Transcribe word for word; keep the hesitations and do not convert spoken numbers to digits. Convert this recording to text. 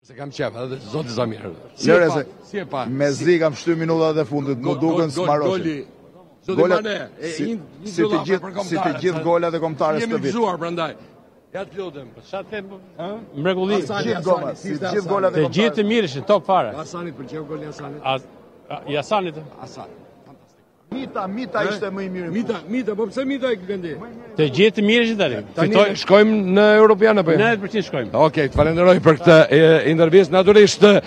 Se kam qef, edhe zoti Samir. Lëre se Si e pa? me zi kam shty minutat e fundit, më duken smaroshi. Zoti Mane, si të gjithë si të gjithë golat e Kombëtares të Jemi vit. gëzuar prandaj. Ja të lutem. Sa them, mrekulli. Të gjithë golat, si të gjithë golat e Të gjithë të Kombëtares. mirë ishin top fare. Hasanit pëlqeu goli i Hasanit. Jasanit. Hasan. Mita, Mita ishte më i mirë. Mita, Mita, po pse Mita e Blendi? Të gjithë të mirë ishin tani. Tani shkojmë në Europian apo jo? nëntëqind shkojmë. Okej, të falenderoj për këtë intervistë. Natyrisht